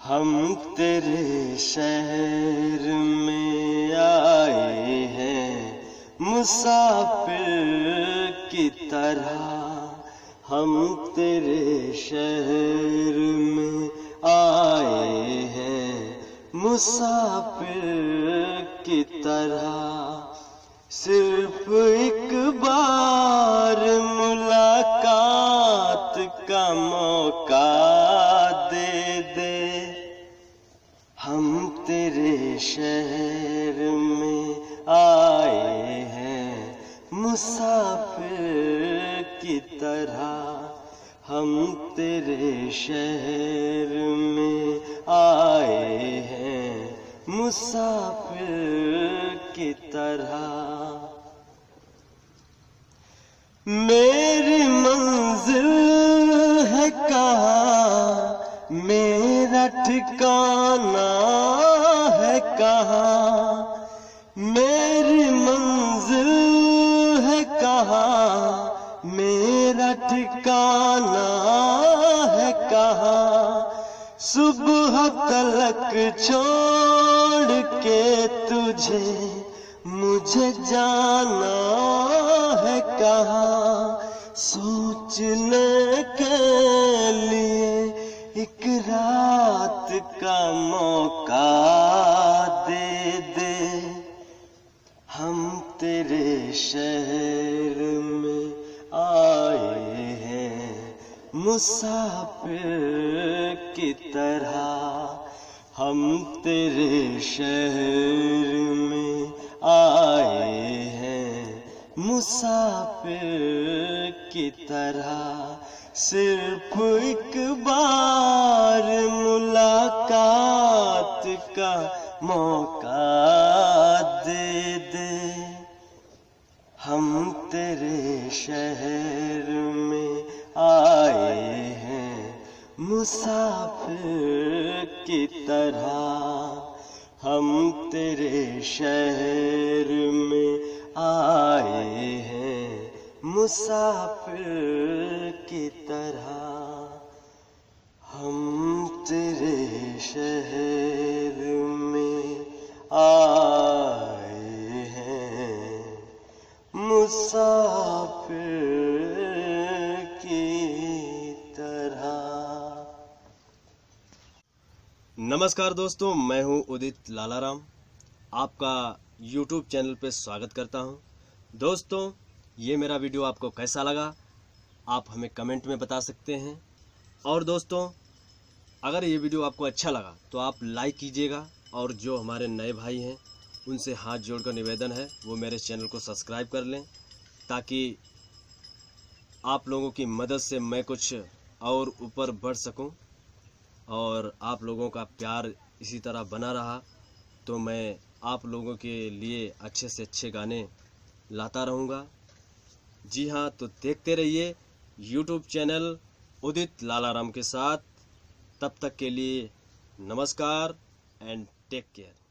हम तेरे शहर में आए हैं मुसाफिर की तरह। हम तेरे शहर में आए हैं मुसाफिर की तरह। सिर्फ एक बार मुलाकात का मौका दे दे। हम तेरे शहर में आए हैं मुसाफिर की तरह। हम तेरे शहर में आए हैं मुसाफिर की तरह। मेरी मंजिल है कहाँ, मेरा ठिकाना है कहाँ। मेरी मंजिल है कहाँ, मेरा ठिकाना है कहाँ। सुबह तलक छोड़ के तुझे मुझे जाना है कहाँ। सोचने के लिए एक रात का मौका दे दे। हम तेरे शहर में आए हैं मुसाफिर की तरह। हम तेरे शहर में आए हैं मुसाफिर की तरह। सिर्फ एक बार मुलाकात का मौका दे दे। हम तेरे शहर में आए हैं मुसाफिर की तरह। हम तेरे शहर में आए हैं मुसाफिर की तरह। हम तेरे शहर में आए हैं मुसाफिर की तरह। नमस्कार दोस्तों, मैं हूं उदित लालाराम। आपका YouTube चैनल पे स्वागत करता हूं। दोस्तों, ये मेरा वीडियो आपको कैसा लगा आप हमें कमेंट में बता सकते हैं। और दोस्तों, अगर ये वीडियो आपको अच्छा लगा तो आप लाइक कीजिएगा। और जो हमारे नए भाई हैं उनसे हाथ जोड़कर निवेदन है वो मेरे चैनल को सब्सक्राइब कर लें, ताकि आप लोगों की मदद से मैं कुछ और ऊपर बढ़ सकूं। और आप लोगों का प्यार इसी तरह बना रहा तो मैं आप लोगों के लिए अच्छे से अच्छे गाने लाता रहूँगा। जी हाँ, तो देखते रहिए YouTube चैनल उदित लालाराम के साथ। तब तक के लिए नमस्कार एंड टेक केयर।